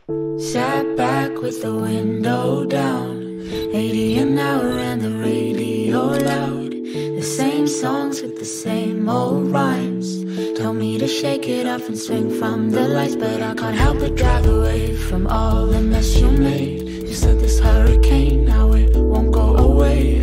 Sat back with the window down, 80 an hour and the radio loud. The same songs with the same old rhymes. Told me to shake it off and swing from the lights, but I can't help but drive away from all the mess you made. You said this hurricane, now it won't go away.